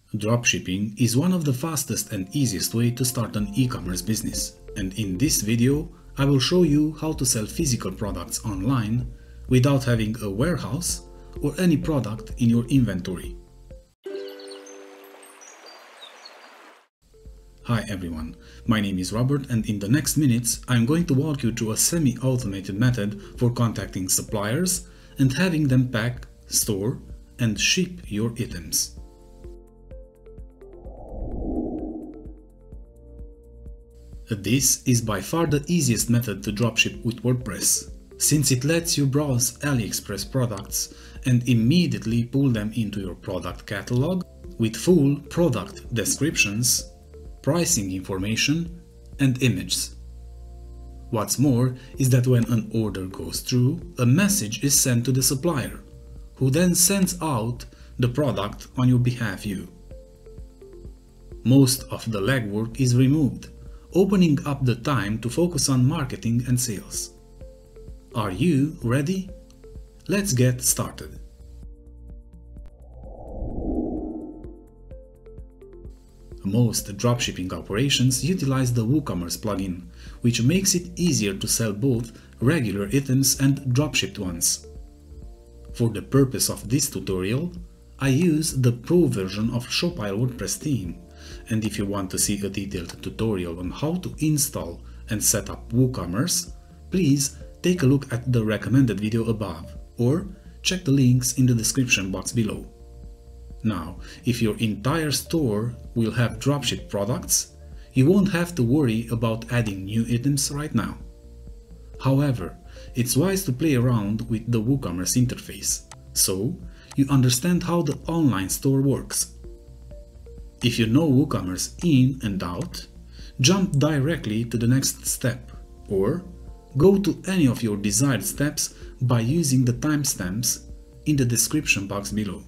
Dropshipping is one of the fastest and easiest way to start an e-commerce business, and in this video I will show you how to sell physical products online without having a warehouse or any product in your inventory. Hi everyone, my name is Robert, and in the next minutes I am going to walk you through a semi-automated method for contacting suppliers and having them pack, store and ship your items. This is by far the easiest method to dropship with WordPress, since it lets you browse AliExpress products and immediately pull them into your product catalog with full product descriptions, pricing information and images. What's more is that when an order goes through, a message is sent to the supplier, who then sends out the product on your behalf. Most of the legwork is removed, opening up the time to focus on marketing and sales. Are you ready? Let's get started. Most dropshipping operations utilize the WooCommerce plugin, which makes it easier to sell both regular items and dropshipped ones. For the purpose of this tutorial, I use the Pro version of Shopify WordPress theme, and if you want to see a detailed tutorial on how to install and set up WooCommerce, please take a look at the recommended video above or check the links in the description box below. Now, if your entire store will have dropship products, you won't have to worry about adding new items right now. However, it's wise to play around with the WooCommerce interface, so you understand how the online store works. If you know WooCommerce in and out, jump directly to the next step, or go to any of your desired steps by using the timestamps in the description box below.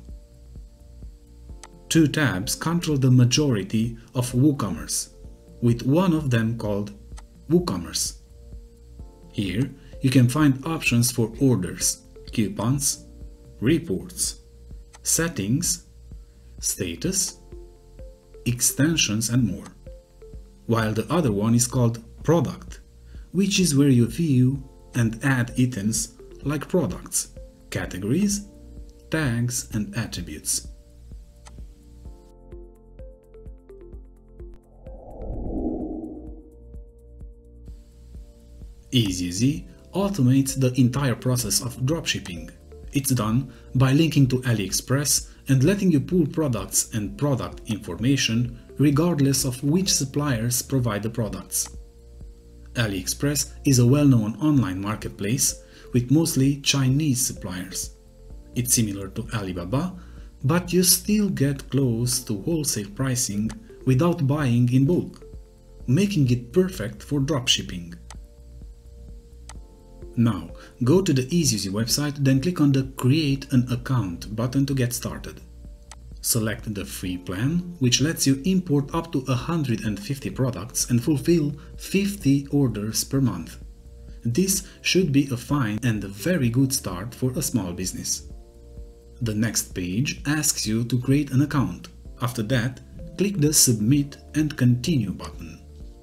Two tabs control the majority of WooCommerce, with one of them called WooCommerce. Here you can find options for orders, coupons, reports, settings, status, extensions and more, while the other one is called Product, which is where you view and add items like products, categories, tags and attributes. Ezusy automates the entire process of dropshipping. It's done by linking to AliExpress and letting you pull products and product information regardless of which suppliers provide the products. AliExpress is a well-known online marketplace with mostly Chinese suppliers. It's similar to Alibaba, but you still get close to wholesale pricing without buying in bulk, making it perfect for dropshipping. Now, go to the Ezusy website, then click on the Create an Account button to get started. Select the free plan, which lets you import up to 150 products and fulfill 50 orders per month. This should be a fine and a very good start for a small business. The next page asks you to create an account. After that, click the Submit and Continue button.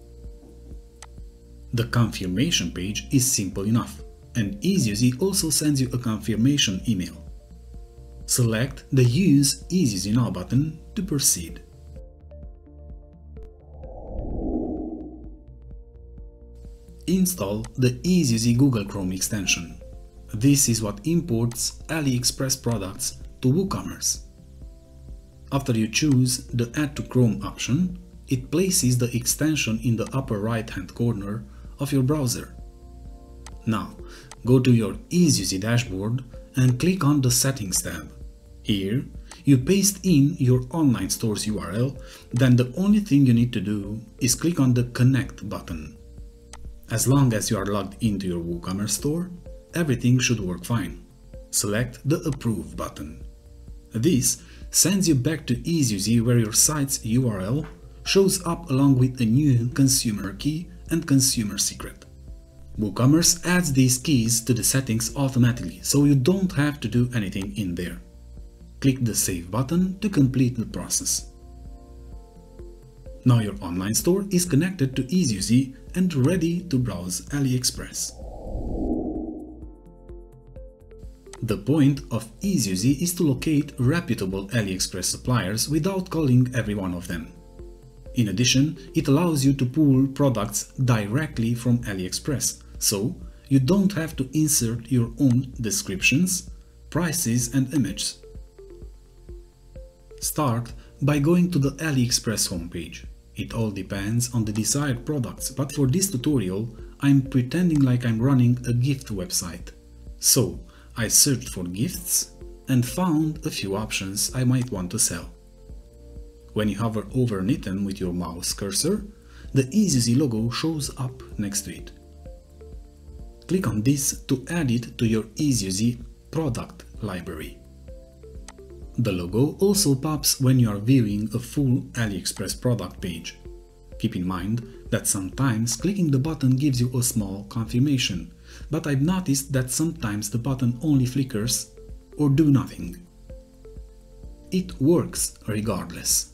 The confirmation page is simple enough, and Ezusy also sends you a confirmation email. Select the Use Ezusy Now button to proceed. Install the Ezusy Google Chrome extension. This is what imports AliExpress products to WooCommerce. After you choose the Add to Chrome option, it places the extension in the upper right-hand corner of your browser. Now, go to your Ezusy dashboard and click on the Settings tab. Here, you paste in your online store's URL, then the only thing you need to do is click on the Connect button. As long as you are logged into your WooCommerce store, everything should work fine. Select the Approve button. This sends you back to Ezusy, where your site's URL shows up along with a new consumer key and consumer secret. WooCommerce adds these keys to the settings automatically, so you don't have to do anything in there. Click the Save button to complete the process. Now your online store is connected to Ezusy and ready to browse AliExpress. The point of Ezusy is to locate reputable AliExpress suppliers without calling every one of them. In addition, it allows you to pull products directly from AliExpress, so you don't have to insert your own descriptions, prices and images. Start by going to the AliExpress homepage. It all depends on the desired products, but for this tutorial I'm pretending like I'm running a gift website. So I searched for gifts and found a few options I might want to sell. When you hover over an item with your mouse cursor, the Ezusy logo shows up next to it. Click on this to add it to your Ezusy product library. The logo also pops when you are viewing a full AliExpress product page. Keep in mind that sometimes clicking the button gives you a small confirmation, but I've noticed that sometimes the button only flickers or do nothing. It works regardless.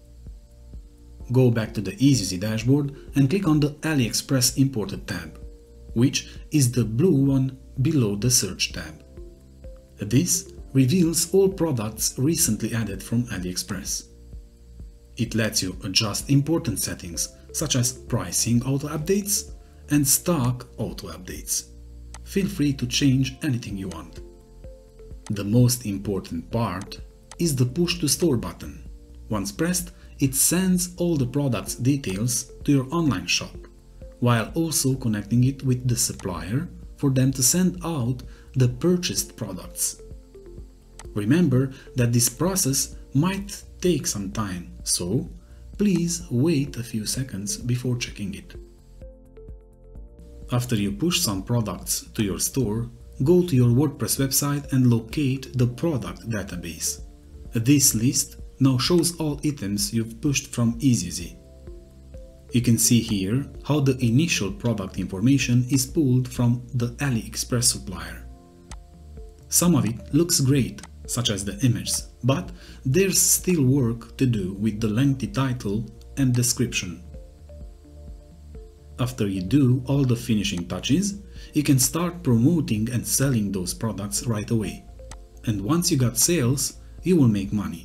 Go back to the Ezusy dashboard and click on the AliExpress Imported tab, which is the blue one below the Search tab. This reveals all products recently added from AliExpress. It lets you adjust important settings such as pricing auto-updates and stock auto-updates. Feel free to change anything you want. The most important part is the Push to Store button. Once pressed, it sends all the product's details to your online shop, while also connecting it with the supplier for them to send out the purchased products. Remember that this process might take some time, so please wait a few seconds before checking it. After you push some products to your store, go to your WordPress website and locate the product database. This list now shows all items you've pushed from Ezusy. You can see here how the initial product information is pulled from the AliExpress supplier. Some of it looks great, such as the images, but there's still work to do with the lengthy title and description. After you do all the finishing touches, you can start promoting and selling those products right away. And once you got sales, you will make money.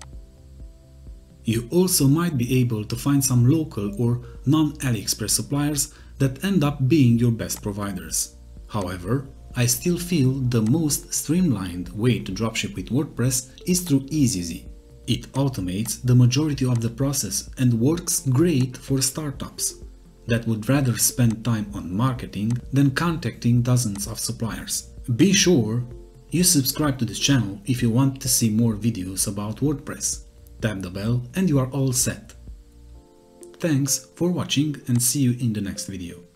You also might be able to find some local or non-AliExpress suppliers that end up being your best providers. However, I still feel the most streamlined way to dropship with WordPress is through Ezusy. It automates the majority of the process and works great for startups that would rather spend time on marketing than contacting dozens of suppliers. Be sure you subscribe to this channel if you want to see more videos about WordPress. Tap the bell and you are all set. Thanks for watching and see you in the next video.